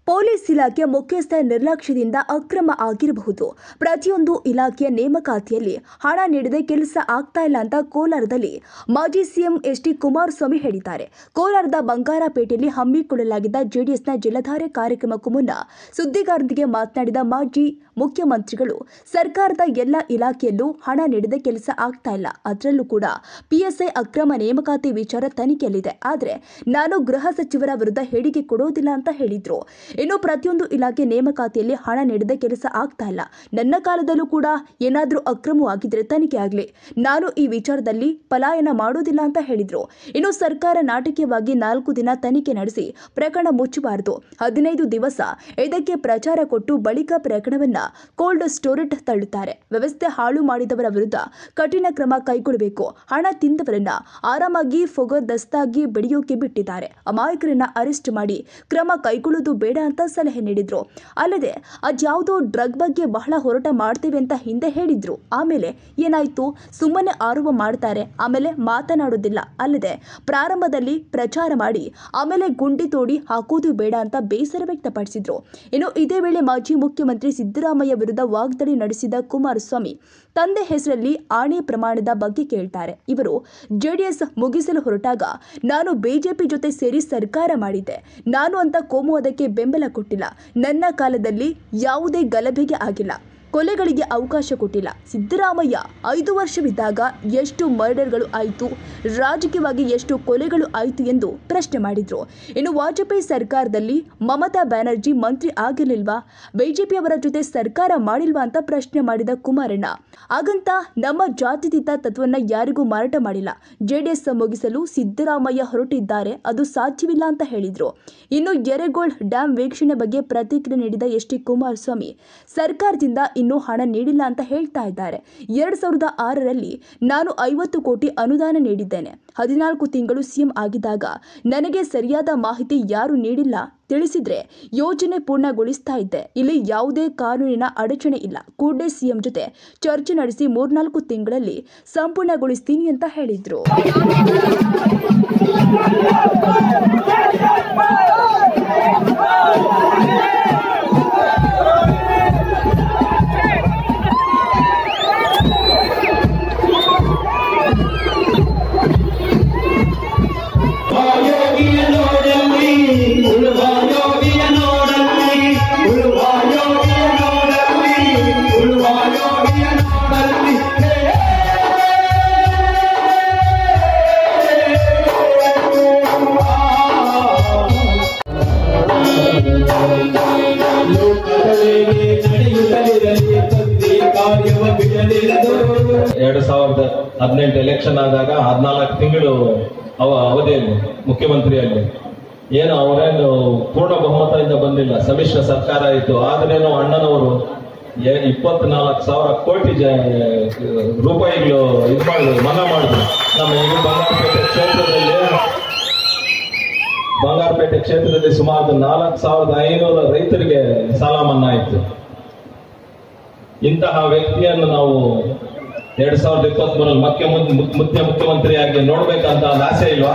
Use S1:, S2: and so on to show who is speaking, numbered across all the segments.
S1: Police ಇಲಾಖೆ ಮುಖ್ಯಸ್ಥರ ನಿರ್ಲಕ್ಷ್ಯದಿಂದ ಅಕ್ರಮ ಆಗಿರಬಹುದು. ಪ್ರತಿಯೊಂದು ಇಲಾಖೆಯ ನೇಮಕಾತಿಯಲ್ಲಿ ಹಣ ನೀಡದೆ ಕೆಲಸ ಆಗ್ತಾ ಇಲ್ಲ ಅಂತ ಕೋಲಾರದಲ್ಲಿ ಮಾಜಿ ಸಿಎಂ ಎಚ್.ಡಿ. ಕುಮಾರಸ್ವಾಮಿ ಹೇಳಿದ್ದಾರೆ. ಕೋಲಾರದ ಬಂಗಾರಪೇಟೆಯಲ್ಲಿ ಹಮ್ಮಿಕೊಳ್ಳಲಾಗಿದ್ದ ಜೆಡಿಎಸ್ನ ಜಲಧಾರೆ ಕಾರ್ಯಕ್ರಮಕ್ಕೂ ಮುನ್ನ ಸುದ್ದಿಗಾರರೊಂದಿಗೆ ಮಾತನಾಡಿದ ಮಾಜಿ ಮುಖ್ಯಮಂತ್ರಿಗಳು, ಸರ್ಕಾರದ ಎಲ್ಲ ಇಲಾಖೆಯಲ್ಲೂ ಹಣ ನೀಡದೆ ಕೆಲಸ ಆಗ್ತಾ ಇಲ್ಲ. ಅದರಲ್ಲೂ ಕೂಡ ಪಿಎಸ್ಐ ಅಕ್ರಮ ನೇಮಕಾತಿ ವಿಚಾರ ತನಿಖೆಯಲ್ಲಿದೆ. ಆದರೆ ನಾನು ಗೃಹ ಸಚಿವರ ವಿರುದ್ಧ ಹೇಳಿಕೆ ಕೊಡೋದಿಲ್ಲ ಅಂತ ಹೇಳಿದ್ರು. ಇನ್ನು ಪ್ರತಿಯೊಂದು ಇಲಾಖೆ ನೇಮಕಾತಿಯಲ್ಲಿ ಹಣ ನೀಡದೆ ಕೆಲಸ ಆಗ್ತಾ ಇಲ್ಲ. ನನ್ನ ಕಾಲದಲ್ಲೂ ಕೂಡ ಏನಾದರೂ ಅಕ್ರಮವಾಗಿದ್ರೆ ತನಿಖೆ ಆಗಲಿ. ನಾನು ಈ ವಿಚಾರದಲ್ಲಿ ಪಲಾಯನ ಮಾಡೋದಿಲ್ಲ ಅಂತ ಹೇಳಿದ್ರು. ಇನ್ನು ಸರ್ಕಾರ ನಾಟಕೀಯವಾಗಿ 4 ದಿನ ತನಿಖೆ ನಡೆಸಿ ಪ್ರಕರಣ ಮುಚ್ಚಬಾರದು. 15 ದಿವಸ ಇದಕ್ಕೆ ಪ್ರಚಾರ ಕೊಟ್ಟು ಬಳಿಕ ಪ್ರಕರಣವನ್ನ ಕೋಲ್ಡ್ ಸ್ಟೋರೇಜ್ ತಳ್ಳುತ್ತಾರೆ. ವ್ಯವಸ್ಥೆ ಹಾಳು ಮಾಡಿದವರ ವಿರುದ್ಧ ಕಠಿಣ ಕ್ರಮ ಕೈಗೊಳ್ಳಬೇಕು. ಹಣ ತಿಂದವರನ್ನ ಆರಾಮಾಗಿ ಫೋಗದಸ್ತಾಗಿ ಬೆಳೆಯೋಕೆ ಬಿಟ್ಟಿದ್ದಾರೆ. ಅಮಾಯಕರನ್ನ ಅರೆಸ್ಟ್ ಮಾಡಿ ಕ್ರಮ ಕೈಗೊಳ್ಳೋದು ಬೇಡ ಅಂತ ಸಲಹೆ ನೀಡಿದ್ರು. ಅಲ್ಲದೆ ಅದ್ಯಾವುದೋ ಡ್ರಗ್ ಬಗ್ಗೆ ಬಹಳ ಹೋರಾಟ ಮಾಡ್ತೇವೆ ಅಂತ ಹಿಂದೆ ಹೇಳಿದ್ರು. ಆಮೇಲೆ ಏನಾಯ್ತು? ಸುಮ್ಮನೆ ಆರೋಪ ಮಾಡ್ತಾರೆ, ಆಮೇಲೆ ಮಾತನಾಡೋದಿಲ್ಲ. ಅಲ್ಲದೆ ಪ್ರಾರಂಭದಲ್ಲಿ ಪ್ರಚಾರ ಮಾಡಿ ಆಮೇಲೆ ಗುಂಡಿ ತೋಡಿ ಹಾಕೋದು ಬೇಡ ಅಂತ ಬೇಸರ ವ್ಯಕ್ತಪಡಿಸಿದ್ರು. ಇನ್ನು ಇದೇ ವೇಳೆ ಮಾಜಿ ಮುಖ್ಯಮಂತ್ರಿ ಸಿದ್ದರಾಮಯ್ಯ ವಿರುದ್ಧ ವಾಗ್ದಾಳಿ ನಡೆಸಿದ ಕುಮಾರಸ್ವಾಮಿ ತಂದೆ ಹೆಸರಲ್ಲಿ ಆಣೆ ಪ್ರಮಾಣದ ಬಗ್ಗೆ ಕೇಳ್ತಾರೆ. ಇವರು ಜೆಡಿಎಸ್ ಮುಗಿಸಲು ಹೊರಟಾಗ ನಾನು ಬಿಜೆಪಿ ಜೊತೆ ಸೇರಿ ಸರ್ಕಾರ ಮಾಡಿದ್ದೆ. ನಾನು ಅಂತ ಕೋಮುವಾದಕ್ಕೆ ಬೆಂಬಲ ಕೊಟ್ಟಿಲ್ಲ. ನನ್ನ ಕಾಲದಲ್ಲಿ ಯಾವುದೇ ಗಲಭೆಗೆ ಆಗಿಲ್ಲ, ಕೊಲೆಗಳಿಗೆ ಅವಕಾಶ ಕೊಟ್ಟಿಲ್ಲ. ಸಿದ್ದರಾಮಯ್ಯ 5 ವರ್ಷವಿದ್ದಾಗ ಎಷ್ಟು ಮರ್ಡರ್ಗಳು ಆಯಿತು, ರಾಜಕೀಯವಾಗಿ ಎಷ್ಟು ಕೊಲೆಗಳು ಆಯಿತು ಎಂದು ಪ್ರಶ್ನೆ ಮಾಡಿದ್ರು. ಇನ್ನು ವಾಜಪೇಯಿ ಸರ್ಕಾರದಲ್ಲಿ ಮಮತಾ ಬ್ಯಾನರ್ಜಿ ಮಂತ್ರಿ ಆಗಿರಲಿಲ್ವಾ, ಬಿಜೆಪಿಯವರ ಜೊತೆ ಸರ್ಕಾರ ಮಾಡಿಲ್ವಾ ಅಂತ ಪ್ರಶ್ನೆ ಮಾಡಿದ ಕುಮಾರಣ್ಣ, ಹಾಗಂತ ನಮ್ಮ ಜಾತ್ಯತೀತ ತತ್ವವನ್ನು ಯಾರಿಗೂ ಮಾರಾಟ ಮಾಡಿಲ್ಲ. ಜೆಡಿಎಸ್ ಮುಗಿಸಲು ಸಿದ್ದರಾಮಯ್ಯ ಹೊರಟಿದ್ದಾರೆ, ಅದು ಸಾಧ್ಯವಿಲ್ಲ ಅಂತ ಹೇಳಿದ್ರು. ಇನ್ನು ಯರಗೋಳ್ ಡ್ಯಾಂ ವೀಕ್ಷಣೆ ಬಗ್ಗೆ ಪ್ರತಿಕ್ರಿಯೆ ನೀಡಿದ ಎಚ್.ಡಿ. ಕುಮಾರಸ್ವಾಮಿ, ಸರ್ಕಾರದಿಂದ ಇನ್ನೂ ಹಣ ನೀಡಿಲ್ಲ ಅಂತ ಹೇಳ್ತಾ ಇದ್ದಾರೆ. 2006ರಲ್ಲಿ ನಾನು 50 ಕೋಟಿ ಅನುದಾನ ನೀಡಿದ್ದೇನೆ. 14 ತಿಂಗಳು ಸಿಎಂ ಆಗಿದ್ದಾಗ ನನಗೆ ಸರಿಯಾದ ಮಾಹಿತಿ ಯಾರು ನೀಡಿಲ್ಲ, ತಿಳಿಸಿದ್ರೆ ಯೋಜನೆ ಪೂರ್ಣಗೊಳಿಸ್ತಾ ಇದ್ದೆ. ಇಲ್ಲಿ ಯಾವುದೇ ಕಾನೂನಿನ ಅಡಚಣೆ ಇಲ್ಲ. ಕೂಡಲೇ ಸಿಎಂ ಜೊತೆ ಚರ್ಚೆ ನಡೆಸಿ 3-4 ತಿಂಗಳಲ್ಲಿ ಸಂಪೂರ್ಣಗೊಳಿಸ್ತೀನಿ ಅಂತ ಹೇಳಿದ್ರು.
S2: ಎರಡು 2018 ಎಲೆಕ್ಷನ್ ಆದಾಗ 14 ತಿಂಗಳು ಅವಧಿಯಲ್ಲಿ ಮುಖ್ಯಮಂತ್ರಿಯಲ್ಲಿ ಏನು ಅವರೇನು ಪೂರ್ಣ ಬಹುಮತದಿಂದ ಬಂದಿಲ್ಲ, ಸಮ್ಮಿಶ್ರ ಸರ್ಕಾರ ಆಯಿತು. ಆದ್ರೇನು ಅಣ್ಣನವರು 24,000 ಕೋಟಿ ರೂಪಾಯಿಗಳು ಇದು ಮಾಡಿದ್ರು, ಮನ್ನಾ ಮಾಡಿದ್ರು. ನಮ್ಮ ಈಗ ಬಂಗಾರಪೇಟೆ ಕ್ಷೇತ್ರದಲ್ಲಿ ಸುಮಾರು 4,500 ರೈತರಿಗೆ ಸಾಲ ಮನ್ನಾ ಆಯಿತು. ಇಂತಹ ವ್ಯಕ್ತಿಯನ್ನು ನಾವು 2023 ಮುಖ್ಯಮಂತ್ರಿಯಾಗಿ ನೋಡ್ಬೇಕಂತ ಒಂದು ಆಸೆ ಇಲ್ವಾ?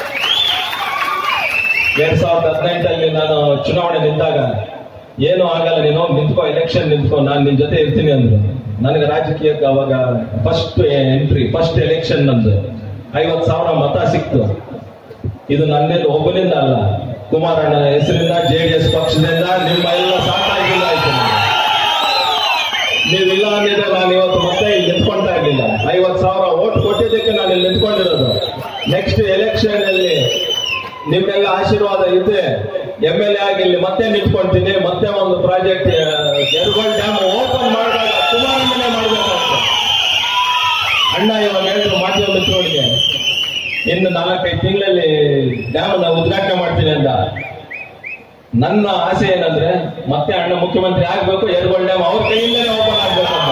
S2: 2018 ನಾನು ಚುನಾವಣೆ ನಿಂತಾಗ ಏನು ಆಗಲ್ಲ, ನೀನು ನಿಂತ್ಕೋ, ಎಲೆಕ್ಷನ್ ನಿಂತ್ಕೋ, ನಾನು ನಿನ್ ಜೊತೆ ಇರ್ತೀನಿ ಅಂದ್ರು. ನನಗೆ ರಾಜಕೀಯಕ್ಕೆ ಅವಾಗ ಫಸ್ಟ್ ಎಲೆಕ್ಷನ್ ನಂದು 50,000 ಮತ ಸಿಕ್ತು. ಇದು ನನ್ನಿಂದ ಒಬ್ಬನಿಂದ ಅಲ್ಲ, ಕುಮಾರಣ್ಣನ ಹೆಸರಿಂದ, ಜೆಡಿಎಸ್ ಪಕ್ಷದಿಂದ ನಿಮ್ಮ ಎಲ್ಲ ಸಾಕಾಗಿಲ್ಲ ಆಯ್ತು. ನೀವಿಲ್ಲ ಅಂದಿದ್ರೆ ನಾನು ಇವತ್ತು ಮತ್ತೆ ಇಲ್ಲಿ ನಿಂತ್ಕೊಳ್ತಾ ಇರ್ಲಿಲ್ಲ. 50,000 ಓಟ್ ಕೊಟ್ಟಿದ್ದಕ್ಕೆ ನಾನು ಇಲ್ಲಿ ನಿಂತ್ಕೊಂಡಿರೋದು. ನೆಕ್ಸ್ಟ್ ಎಲೆಕ್ಷನ್ ಅಲ್ಲಿ ನಿಮ್ಮೆಲ್ಲ ಆಶೀರ್ವಾದ ಇದ್ರೆ MLA ಆಗಿ ಇಲ್ಲಿ ಮತ್ತೆ ನಿಂತ್ಕೊಳ್ತೀನಿ. ಮತ್ತೆ ಒಂದು ಪ್ರಾಜೆಕ್ಟ್ ಯರಗೋಳ್ ಡ್ಯಾಮ್ ಓಪನ್ ಮಾಡಿದಾಗ ಕುಮಾರಣ್ಣನೇ ಮಾಡ್ಬೇಕಾಗ್ತದೆ. ಅಣ್ಣ ಇವಾಗ ಹೇಳಿದ್ರು ಮಾಧ್ಯಮ ಮಿತ್ರರಿಗೆ, ಇನ್ನು 4-5 ತಿಂಗಳಲ್ಲಿ ಡ್ಯಾಮ್ ಉದ್ಘಾಟನೆ ಮಾಡ್ತೀನಿ ಅಂತ. ನನ್ನ ಆಸೆ ಏನಂದ್ರೆ ಮತ್ತೆ ಅಣ್ಣ ಮುಖ್ಯಮಂತ್ರಿ ಆಗ್ಬೇಕು, ಯರಗೋಳ್ ಡ್ಯಾಮ್ ಅವ್ರ ಕೈಯಿಂದಲೇ ಓಪನ್ ಆಗ್ಬೇಕಂತ.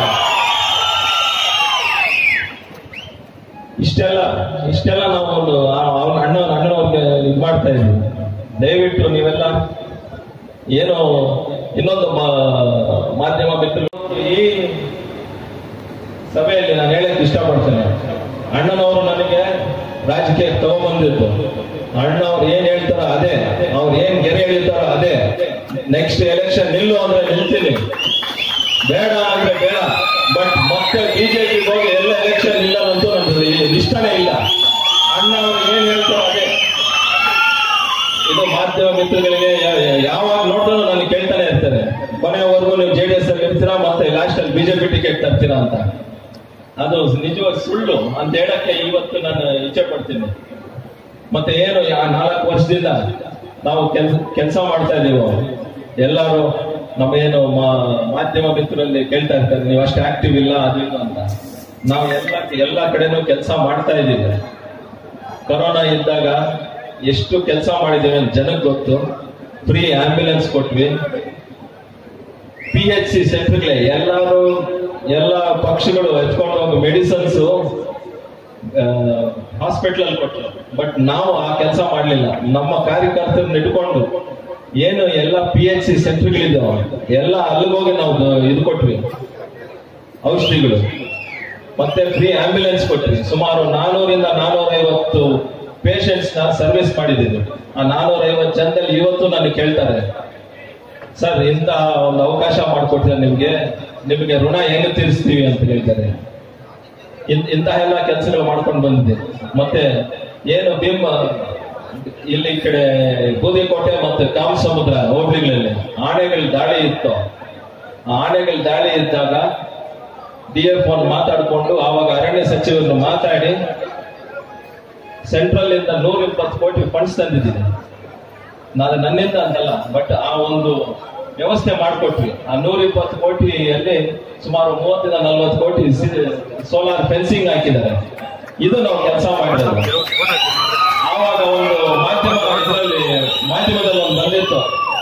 S2: ಇಷ್ಟೆಲ್ಲ ನಾವು ಅಣ್ಣನವ್ರಿಗೆ ಇದು ಮಾಡ್ತಾ ಇದ್ವಿ. ದಯವಿಟ್ಟು ನೀವೆಲ್ಲ ಏನು ಇನ್ನೊಂದು ಮಾಧ್ಯಮ ಮಿತ್ರರು ಈ ಸಭೆಯಲ್ಲಿ ನಾನು ಹೇಳಕ್ ಇಷ್ಟಪಡ್ತೇನೆ. ಅಣ್ಣನವರು ನನಗೆ ರಾಜಕೀಯಕ್ಕೆ ತಗೊಂಡ್ಬಂದಿತ್ತು. ಅಣ್ಣವ್ರು ಏನ್ ಹೇಳ್ತಾರೋ ಅದೇ, ಅವ್ರು ಏನ್ ಗೆರೆ ಎಳಿತಾರೋ ಅದೇ. ನೆಕ್ಸ್ಟ್ ಎಲೆಕ್ಷನ್ ನಿಲ್ಲು ಅಂದ್ರೆ ನಿಲ್ತೀನಿ, ಬೇಡ ಅಂದ್ರೆ ಬೇಡ. ಬಟ್ ಮತ್ತೆ ಬಿಜೆಪಿ ಹೋಗಿ ಎಲ್ಲ ಎಲೆಕ್ಷನ್ ಇಲ್ಲ ಅಂತೂ ನಮ್ದು ಇಷ್ಟನೇ ಇಲ್ಲ. ಅಣ್ಣ ಅವ್ರಿಗೆ ಏನ್ ಹೇಳ್ತಾರೋ ಅದೇ. ಇದು ಮಾಧ್ಯಮ ಮಿತ್ರಗಳಿಗೆ ಯಾವಾಗ ನೋಡಿದ್ರು ನನಗೆ ಕೇಳ್ತಾನೆ ಇರ್ತಾರೆ, ಕೊನೆಯವರೆಗೂ ನೀವು JDS ಅಲ್ಲಿ ಇರ್ತೀರಾ ಮತ್ತೆ ಲಾಸ್ಟ್ ಅಲ್ಲಿ ಬಿಜೆಪಿ ಟಿಕೆಟ್ ತರ್ತೀರಾ ಅಂತ. ಅದು ನಿಜವಾಗಿ ಸುಳ್ಳು ಅಂತ ಹೇಳಕ್ಕೆ ಇವತ್ತು ನಾನು ಇಚ್ಛೆ ಪಡ್ತೀನಿ. ಮತ್ತೆ ಏನು 4 ವರ್ಷದಿಂದ ನಾವು ಕೆಲಸ ಮಾಡ್ತಾ ಇದೀವಿ. ಎಲ್ಲರೂ ನಮ್ಮೇನು ಮಾಧ್ಯಮ ಮಿತ್ರರಲ್ಲಿ ಕೇಳ್ತಾ ಇರ್ತಾರೆ, ನೀವು ಅಷ್ಟು ಆಕ್ಟಿವ್ ಇಲ್ಲ ಅದು ಇದು ಅಂತ. ನಾವು ಎಲ್ಲ ಕಡೆನೂ ಕೆಲಸ ಮಾಡ್ತಾ ಇದ್ದೀವಿ. ಕೊರೋನಾ ಇದ್ದಾಗ ಎಷ್ಟು ಕೆಲಸ ಮಾಡಿದ್ದೇವೆ ಅಂತ ಜನಕ್ಕೆ ಗೊತ್ತು. ಫ್ರೀ ಆಂಬ್ಯುಲೆನ್ಸ್ ಕೊಟ್ವಿ, PHC ಸೆಂಟರ್ಗಳೇ ಎಲ್ಲ ಪಕ್ಷಗಳು ಎತ್ಕೊಂಡು ಹೋಗಿ ಮೆಡಿಸಿನ್ಸ್ ಹಾಸ್ಪಿಟಲ್ ಅಲ್ಲಿ ಕೊಟ್ಟರು. ಬಟ್ ನಾವು ಆ ಕೆಲಸ ಮಾಡಲಿಲ್ಲ. ನಮ್ಮ ಕಾರ್ಯಕರ್ತರನ್ನ ಇಟ್ಕೊಂಡು ಏನು ಎಲ್ಲ PHC ಸೆಂಟರ್ಗಳಿದ್ದಾವ ಎಲ್ಲ ಅಲ್ಲಿಗೋಗಿ ನಾವು ಇದು ಕೊಟ್ವಿ, ಔಷಧಿಗಳು. ಮತ್ತೆ ಫ್ರೀ ಆಂಬ್ಯುಲೆನ್ಸ್ ಕೊಟ್ವಿ. ಸುಮಾರು 400ರಿಂದ 450 ಪೇಷಂಟ್ಸ್ ನ ಸರ್ವಿಸ್ ಮಾಡಿದ್ದೀವಿ. ಆ 450 ಜನದಲ್ಲಿ ಇವತ್ತು ನನಗೆ ಕೇಳ್ತಾರೆ, ಸರ್ ಇಂಥ ಒಂದು ಅವಕಾಶ ಮಾಡಿಕೊಟ್ರೆ ನಿಮಗೆ ಋಣ ಹೆಂಗೆ ತೀರಿಸ್ತೀವಿ ಅಂತ ಹೇಳ್ತಾರೆ. ಇಂತಹ ಎಲ್ಲ ಕೆಲಸಗಳು ಮಾಡ್ಕೊಂಡು ಬಂದಿದೆ. ಮತ್ತೆ ಏನು ಇಲ್ಲಿ ಈ ಕಡೆ ಬೂದಿಕೋಟೆ ಮತ್ತೆ ಕಾಮಸಮುದ್ರ ಹೋಬಳಿಗಳಲ್ಲಿ ಆನೆಗಳ ದಾಳಿ ಇತ್ತು. ಆ ಆನೆಗಳ ದಾಳಿ ಇದ್ದಾಗ DF ಮಾತಾಡಿಕೊಂಡು ಆವಾಗ ಅರಣ್ಯ ಸಚಿವರನ್ನು ಮಾತಾಡಿ ಸೆಂಟ್ರಲ್ ಇಂದ 120 ಕೋಟಿ ಫಂಡ್ಸ್ ತಂದಿದ್ದೀನಿ. ನಾನು ನನ್ನಿಂದ ಅಂತಲ್ಲ, ಬಟ್ ಆ ಒಂದು ವ್ಯವಸ್ಥೆ ಮಾಡಿಕೊಟ್ವಿ. ಆ 120 ಕೋಟಿಯಲ್ಲಿ ಸುಮಾರು 30ರಿಂದ 40 ಕೋಟಿ ಸೋಲಾರ್ ಫೆನ್ಸಿಂಗ್ ಹಾಕಿದ್ದಾರೆ. ಇದು ನಾವು ಕೆಲಸ ಮಾಡಿರೋದು. ಆವಾಗ ಒಂದು ಮಾಧ್ಯಮದಲ್ಲಿ ಒಂದು ಬಂದಿತ್ತು,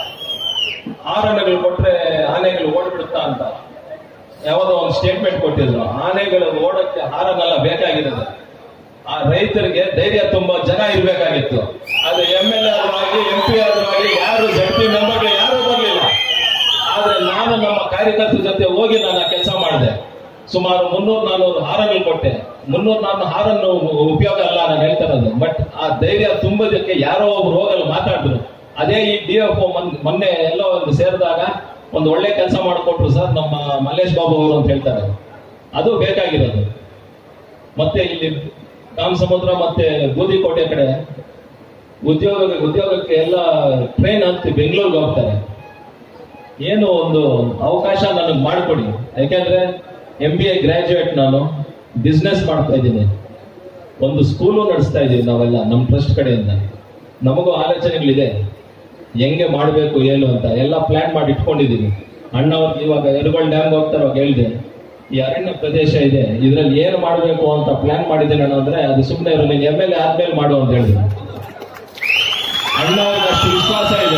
S2: ಆನೆಗಳು ಕೊಟ್ರೆ ಆನೆಗಳು ಓಡ್ಬಿಡುತ್ತಾ ಅಂತ ಯಾವುದೋ ಒಂದು ಸ್ಟೇಟ್ಮೆಂಟ್ ಕೊಟ್ಟಿದ್ರು. ಆನೆಗಳು ಓಡಕ್ಕೆ ಹಾರನೆಲ್ಲ ಬೇಕಾಗಿರೋದು. ಆ ರೈತರಿಗೆ ಧೈರ್ಯ ತುಂಬಾ ಜನ ಇರ್ಬೇಕಾಗಿತ್ತು. ಅದು MLA ಆದ್ರೂ MP ಆದ್ರೂ ಯಾರು ZP ಮೆಂಬರ್ಗಳು ಯಾರು ಬರಲಿಲ್ಲ. ಆದ್ರೆ ನಾನು ನಮ್ಮ ಕಾರ್ಯಕರ್ತರ ಜೊತೆ ಹೋಗಿ ನಾನು ಕೆಲಸ ಮಾಡಿದೆ. ಸುಮಾರು 300-400 ಹಾರಗಳು ಕೊಟ್ಟೆ. 300-400 ಹಾರನ್ನು ಉಪಯೋಗ ಅಲ್ಲ ನಾನು ಹೇಳ್ತಾ ಇರೋದು. ಬಟ್ ಆ ಧೈರ್ಯ ತುಂಬೋದಕ್ಕೆ ಯಾರೋ ಒಬ್ರು ಹೋಗಲು ಮಾತಾಡಿದ್ರು. ಅದೇ ಈ DFO ಮೊನ್ನೆ ಎಲ್ಲೋ ಒಂದು ಸೇರಿದಾಗ ಒಂದು ಒಳ್ಳೆ ಕೆಲಸ ಮಾಡಿಕೊಟ್ರು ಸರ್ ನಮ್ಮ ಮಲ್ಲೇಶ್ ಬಾಬು ಅವರು ಅಂತ ಹೇಳ್ತಾರೆ. ಅದು ಬೇಕಾಗಿರೋದು. ಮತ್ತೆ ಇಲ್ಲಿ ಕಾಮಸಮುದ್ರ ಮತ್ತೆ ಬೂದಿಕೋಟೆ ಕಡೆ ಉದ್ಯೋಗಕ್ಕೆ ಎಲ್ಲ ಟ್ರೈನ್ ಹತ್ತಿ ಬೆಂಗಳೂರಿಗೆ ಹೋಗ್ತಾರೆ. ಏನು ಒಂದು ಅವಕಾಶ ನನಗೆ ಮಾಡಿಕೊಡಿ. ಯಾಕೆಂದ್ರೆ MBA ಗ್ರಾಜುಯೇಟ್, ನಾನು ಬಿಸ್ನೆಸ್ ಮಾಡ್ತಾ ಇದ್ದೀನಿ, ಒಂದು ಸ್ಕೂಲು ನಡೆಸ್ತಾ ಇದ್ದೀವಿ ನಾವೆಲ್ಲ ನಮ್ಮ ಟ್ರಸ್ಟ್ ಕಡೆಯಿಂದ. ನಮಗೂ ಆಲೋಚನೆಗಳಿದೆ ಹೆಂಗೆ ಮಾಡಬೇಕು ಏನು ಅಂತ ಎಲ್ಲ ಪ್ಲಾನ್ ಮಾಡಿ ಇಟ್ಕೊಂಡಿದ್ದೀವಿ. ಅಣ್ಣವ್ರಿಗೆ ಇವಾಗ ಯರಗೋಳ್ ಡ್ಯಾಮ್ ಹೋಗ್ತಾರೋ ಹೇಳಿದೆ, ಈ ಅರಣ್ಯ ಪ್ರದೇಶ ಇದೆ, ಇದ್ರಲ್ಲಿ ಏನು ಮಾಡಬೇಕು ಅಂತ ಪ್ಲಾನ್ ಮಾಡಿದ್ದೀನಿ ಅಣ್ಣ ಅಂದ್ರೆ ಅದು ಸುಮ್ಮನೆ ಇರೋ, ನೀನು MLA ಆದ್ಮೇಲೆ ಮಾಡು ಅಂತ ಹೇಳಿದ್ರು. ಅಣ್ಣವ್ರಿಗೆ ಅಷ್ಟು ವಿಶ್ವಾಸ ಇದೆ,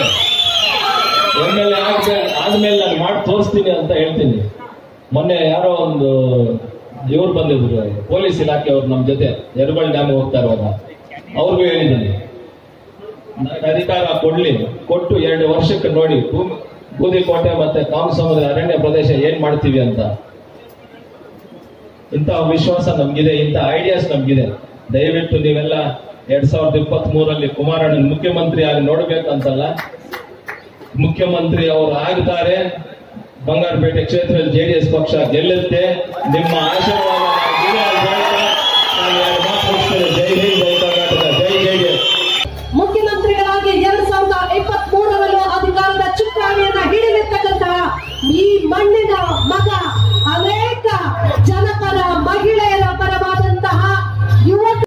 S2: MLA ಆದ್ಮೇಲೆ ನಾನು ಮಾಡಿ ತೋರಿಸ್ತೀನಿ ಅಂತ ಹೇಳ್ತೀನಿ. ಮೊನ್ನೆ ಯಾರೋ ಒಂದು ಇವ್ರು ಬಂದಿದ್ರು, ಪೊಲೀಸ್ ಇಲಾಖೆಯವ್ರು ನಮ್ಮ ಜೊತೆ ಯರಗೋಳ್ ಡ್ಯಾಮ್ ಹೋಗ್ತಾ ಇರುವಾಗ ಅವ್ರಿಗೂ ಹೇಳಿದ್ದೀನಿ, ನನಗೆ ಅಧಿಕಾರ ಕೊಟ್ಟು 2 ವರ್ಷಕ್ಕೆ ನೋಡಿ ಬೂದಿಕೋಟೆ ಮತ್ತೆ ಕಾಮಸಮುದ್ರ ಅರಣ್ಯ ಪ್ರದೇಶ ಏನ್ ಮಾಡ್ತೀವಿ ಅಂತ. ಇಂತಹ ವಿಶ್ವಾಸ ನಮ್ಗಿದೆ, ಇಂಥ ಐಡಿಯಾಸ್ ನಮ್ಗಿದೆ. ದಯವಿಟ್ಟು ನೀವೆಲ್ಲ 2023 ಕುಮಾರಣ್ಣ ಮುಖ್ಯಮಂತ್ರಿ ಆಗಿ ನೋಡ್ಬೇಕಂತಲ್ಲ, ಮುಖ್ಯಮಂತ್ರಿ ಅವರು ಆಗಿದ್ದಾರೆ. ಬಂಗಾರಪೇಟೆ ಕ್ಷೇತ್ರದಲ್ಲಿ JDS ಪಕ್ಷ ಗೆಲ್ಲುತ್ತೆ. ನಿಮ್ಮ ಆಶೀರ್ವಾದ ಜೈ ಹಿಂದ್, ಜೈ ಕರ್ನಾಟಕ, ಜೈ JDS.
S3: ಮುಖ್ಯಮಂತ್ರಿಗಳಾಗಿ 2023 ಅಧಿಕಾರದ ಚುಕ್ಕಾಣಿಯನ್ನ ಹಿಡಿದಿರ್ತಕ್ಕಂತಹ ಈ ಮಣ್ಣಿನ ಮಗ, ಅನೇಕ ಜನಪರ ಮಹಿಳೆಯರ ಪರವಾದಂತಹ ಯುವಕ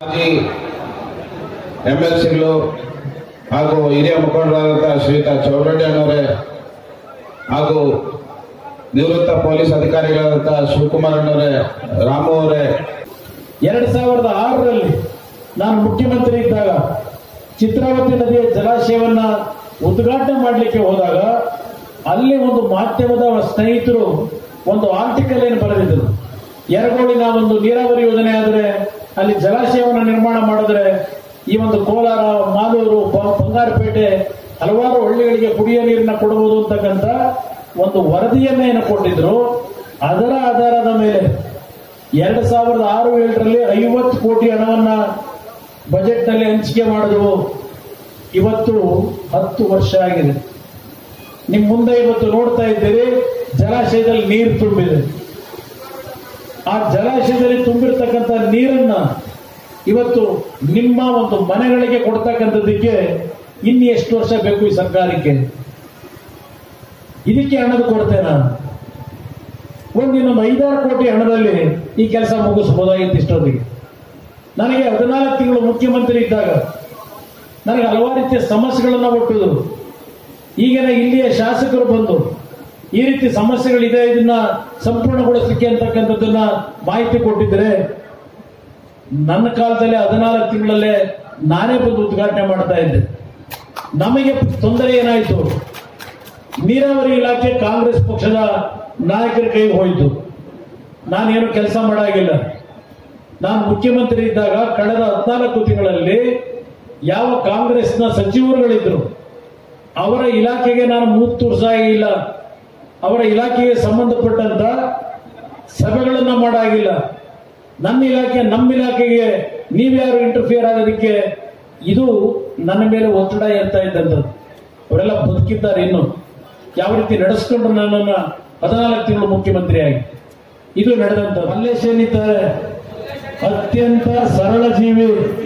S4: MLCಗಳು ಹಾಗೂ ಹಿರಿಯ ಮುಖಂಡರಾದಂತಹ ಶ್ರೀಯುತ ಚೌಡಣ್ಣನವರೇ ಹಾಗೂ ನಿವೃತ್ತ ಪೊಲೀಸ್ ಅಧಿಕಾರಿಗಳಾದಂತಹ ಶಿವಕುಮಾರಣ್ಣವರೇ, ರಾಮು ಅವರೇ,
S5: 2006ರಲ್ಲಿ ನಾನು ಮುಖ್ಯಮಂತ್ರಿ ಇದ್ದಾಗ ಚಿತ್ರಾವತಿ ನದಿಯ ಜಲಾಶಯವನ್ನ ಉದ್ಘಾಟನೆ ಮಾಡಲಿಕ್ಕೆ ಹೋದಾಗ ಅಲ್ಲಿ ಒಂದು ಮಾಧ್ಯಮದ ಸ್ನೇಹಿತರು ಒಂದು ಆರ್ಟಿಕಲ್ ಏನು ಬರೆದಿದ್ದರು. ಯರಗೋಳಿನ ಒಂದು ನೀರಾವರಿ ಯೋಜನೆ ಆದರೆ ಅಲ್ಲಿ ಜಲಾಶಯವನ್ನು ನಿರ್ಮಾಣ ಮಾಡಿದ್ರೆ ಈ ಒಂದು ಕೋಲಾರ, ಮಾಲೂರು, ಬಂಗಾರಪೇಟೆ ಹಲವಾರು ಹಳ್ಳಿಗಳಿಗೆ ಕುಡಿಯುವ ನೀರನ್ನ ಕೊಡಬಹುದು ಅಂತಕ್ಕಂಥ ಒಂದು ವರದಿಯನ್ನ ಏನು ಕೊಟ್ಟಿದ್ರು. ಅದರ ಆಧಾರದ ಮೇಲೆ 2006-7ರಲ್ಲಿ 50 ಕೋಟಿ ಹಣವನ್ನ ಬಜೆಟ್ ನಲ್ಲಿ ಹಂಚಿಕೆ ಮಾಡಿದ್ರು. ಇವತ್ತು 10 ವರ್ಷ ಆಗಿದೆ. ನಿಮ್ ಮುಂದೆ ಇವತ್ತು ನೋಡ್ತಾ ಇದ್ದೀರಿ, ಜಲಾಶಯದಲ್ಲಿ ನೀರು ತುಂಬಿದೆ. ಆ ಜಲಾಶಯದಲ್ಲಿ ತುಂಬಿರ್ತಕ್ಕಂಥ ನೀರನ್ನ ಇವತ್ತು ನಿಮ್ಮ ಒಂದು ಮನೆಗಳಿಗೆ ಕೊಡ್ತಕ್ಕಂಥದ್ದಕ್ಕೆ ಇನ್ನು ಎಷ್ಟು ವರ್ಷ ಬೇಕು ಈ ಸರ್ಕಾರಕ್ಕೆ? ಇದಕ್ಕೆ ಹಣದ ಕೊಡ್ತೆ ನಾನು ಇನ್ನೊಂದು 5-6 ಕೋಟಿ ಹಣದಲ್ಲಿ ಈ ಕೆಲಸ ಮುಗಿಸಬಹುದಾಗಿತ್ತು ಇಷ್ಟೊತ್ತಿಗೆ. ನನಗೆ 14 ತಿಂಗಳು ಮುಖ್ಯಮಂತ್ರಿ ಇದ್ದಾಗ ನನಗೆ ಹಲವಾರು ರೀತಿಯ ಸಮಸ್ಯೆಗಳನ್ನ ಒಟ್ಟಿದ್ರು. ಈಗಿನ ಇಲ್ಲಿಯ ಶಾಸಕರು ಬಂದು ಈ ರೀತಿ ಸಮಸ್ಯೆಗಳಿದೆ, ಇದನ್ನ ಸಂಪೂರ್ಣಗೊಳಿಸಲಿಕ್ಕೆ ಅಂತಕ್ಕಂಥದ್ದನ್ನ ಮಾಹಿತಿ ಕೊಟ್ಟಿದ್ರೆ ನನ್ನ ಕಾಲದಲ್ಲಿ 14 ತಿಂಗಳಲ್ಲೇ ನಾನೇ ಬಂದು ಉದ್ಘಾಟನೆ ಮಾಡ್ತಾ ಇದ್ದೆ. ನಮಗೆ ತೊಂದರೆ ಏನಾಯ್ತು? ನೀರಾವರಿ ಇಲಾಖೆ ಕಾಂಗ್ರೆಸ್ ಪಕ್ಷದ ನಾಯಕರ ಕೈಗೆ ಹೋಯಿತು. ನಾನೇನು ಕೆಲಸ ಮಾಡಾಗಿಲ್ಲ. ನಾನು ಮುಖ್ಯಮಂತ್ರಿ ಇದ್ದಾಗ ಕಳೆದ 14 ತಿಂಗಳಲ್ಲಿ ಯಾವ ಕಾಂಗ್ರೆಸ್ನ ಸಚಿವರುಗಳಿದ್ರು ಅವರ ಇಲಾಖೆಗೆ ನಾನು ಮೂಗು ತೂರ್ಸಾಗಿಲ್ಲ, ಅವರ ಇಲಾಖೆಗೆ ಸಂಬಂಧಪಟ್ಟಂತ ಸಭೆಗಳನ್ನ ಮಾಡಾಗಿಲ್ಲ. ನಮ್ಮ ಇಲಾಖೆಗೆ ನೀವ್ಯಾರು ಇಂಟರ್ಫಿಯರ್ ಆಗೋದಕ್ಕೆ ಇದು ನನ್ನ ಮೇಲೆ ಒತ್ತಡ ಇರ್ತಾ ಇದ್ದಂಥದ್ದು. ಅವರೆಲ್ಲ ಬದುಕಿದ್ದಾರೆ. ಇನ್ನು ಯಾವ ರೀತಿ ನಡೆಸ್ಕೊಂಡ್ರು ನನ್ನನ್ನ 14 ತಿಂಗಳು ಮುಖ್ಯಮಂತ್ರಿಯಾಗಿ ಇದು ನಡೆದಂತ. ಮಲ್ಲೇಶ್ ಏನಿದ್ದಾರೆ ಅತ್ಯಂತ ಸರಳ ಜೀವಿ.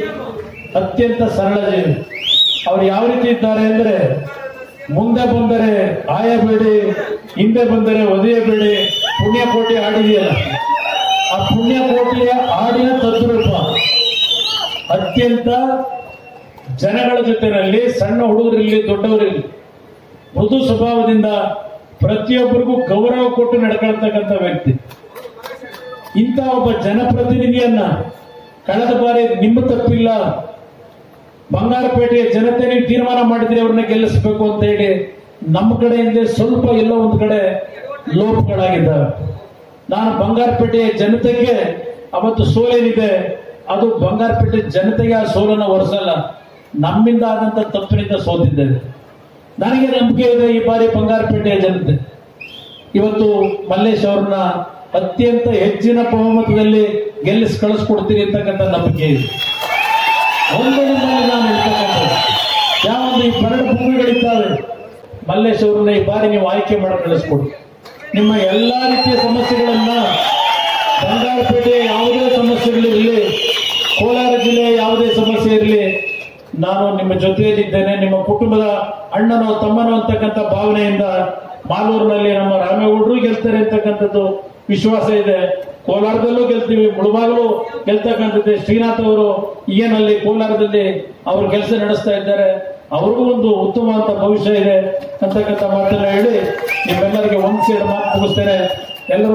S5: ಅವ್ರು ಯಾವ ರೀತಿ ಇದ್ದಾರೆ ಅಂದ್ರೆ, ಮುಂದೆ ಬಂದರೆ ಆಯಬೇಡಿ, ಹಿಂದೆ ಬಂದರೆ ಒದೆಯಬೇಡಿ. ಪುಣ್ಯಕೋಟಿ ಹಾಡಿದೆಯಲ್ಲ, ಆ ಪುಣ್ಯಕೋಟಿಯ ಹಾಡಿನ ತದ್ರೂಪ. ಅತ್ಯಂತ ಜನಗಳ ಜೊತೆನಲ್ಲಿ, ಸಣ್ಣ ಹುಡುಗರಿರಲಿ ದೊಡ್ಡವರಿರಲಿ, ಮೃದು ಸ್ವಭಾವದಿಂದ ಪ್ರತಿಯೊಬ್ಬರಿಗೂ ಗೌರವ ಕೊಟ್ಟು ನಡ್ಕೊಳ್ತಕ್ಕಂಥ ವ್ಯಕ್ತಿ. ಇಂಥ ಒಬ್ಬ ಜನಪ್ರತಿನಿಧಿಯನ್ನ ಕಳೆದ ಬಾರಿ ನಿಮ್ಮ ತಪ್ಪಿಲ್ಲ, ಬಂಗಾರಪೇಟೆಯ ಜನತೆ ನೀವು ತೀರ್ಮಾನ ಮಾಡಿದ್ರೆ ಅವ್ರನ್ನ ಗೆಲ್ಲಿಸಬೇಕು ಅಂತ ಹೇಳಿ ನಮ್ಮ ಕಡೆಯಿಂದ ಸ್ವಲ್ಪ ಎಲ್ಲೋ ಒಂದು ಕಡೆ ಲೋಪಗಳಾಗಿದ್ದಾವೆ. ನಾನು ಬಂಗಾರಪೇಟೆಯ ಜನತೆಗೆ ಅವತ್ತು ಸೋಲೇನಿದೆ, ಅದು ಬಂಗಾರಪೇಟೆ ಜನತೆಗೆ ಆ ಸೋಲನ್ನು ಹೊರಿಸಲ್ಲ, ನಮ್ಮಿಂದ ಆದಂತ ತಪ್ಪಿನಿಂದ ಸೋತಿದ್ದೇವೆ. ನನಗೆ ನಂಬಿಕೆ ಇದೆ ಈ ಬಾರಿ ಬಂಗಾರಪೇಟೆಯ ಜನತೆ ಇವತ್ತು ಮಲ್ಲೇಶ್ ಅವ್ರನ್ನ ಅತ್ಯಂತ ಹೆಚ್ಚಿನ ಬಹುಮತದಲ್ಲಿ ಗೆಲ್ಲಿಸಿ ಕಳಿಸ್ಕೊಡ್ತೀರಿ ಅಂತಕ್ಕಂಥ ನಂಬಿಕೆ ಇದೆ. ಒಂದು ನಿಮ್ಮಲ್ಲಿ ನಾನು ಹೇಳ್ತಕ್ಕಂಥದ್ದು, ಯಾವೊಂದು ಈ 2 ಭೂಮಿಗಳಿದ್ದಾವೆ, ಮಲ್ಲೇಶ್ ಅವ್ರನ್ನ ಈ ಬಾರಿ ನೀವು ಆಯ್ಕೆ ಮಾಡಿ ಕಳಿಸ್ಕೊಡಿ. ನಿಮ್ಮ ಎಲ್ಲಾ ರೀತಿಯ ಸಮಸ್ಯೆಗಳನ್ನ, ಬಂಗಾರಪೇಟೆಯ ಯಾವುದೇ ಸಮಸ್ಯೆಗಳಿರಲಿ, ಕೋಲಾರ ಜಿಲ್ಲೆಯ ಯಾವುದೇ ಸಮಸ್ಯೆ ಇರಲಿ, ನಾನು ನಿಮ್ಮ ಜೊತೆಯಲ್ಲಿದ್ದೇನೆ. ನಿಮ್ಮ ಕುಟುಂಬದ ಅಣ್ಣನೋ ತಮ್ಮನೋ ಅಂತಕ್ಕಂಥ ಭಾವನೆಯಿಂದ ಮಾಲೂರಿನಲ್ಲಿ ನಮ್ಮ ರಾಮೇಗೌಡರು ಗೆಲ್ತಾರೆ ಅಂತಕ್ಕಂಥದ್ದು ವಿಶ್ವಾಸ ಇದೆ. ಕೋಲಾರದಲ್ಲೂ ಗೆಲ್ತೀವಿ, ಮುಳುಬಾಗಲೂ ಗೆಲ್ತಕ್ಕಂಥದ್ದೇ. ಶ್ರೀನಾಥ್ ಅವರು ಈಗೇನಲ್ಲಿ ಕೋಲಾರದಲ್ಲಿ ಅವರು ಕೆಲಸ ನಡೆಸ್ತಾ ಇದ್ದಾರೆ, ಅವ್ರಿಗೂ ಒಂದು ಉತ್ತಮವಾದ ಭವಿಷ್ಯ ಇದೆ ಅಂತಕ್ಕಂಥ ಮಾತನ್ನ ಹೇಳಿ ನಿಮ್ಮೆಲ್ಲರಿಗೆ ಒಂದು ಸೇರಿ ಮಾತು ಮುಗಿಸ್ತೇನೆ. ಎಲ್ಲರೂ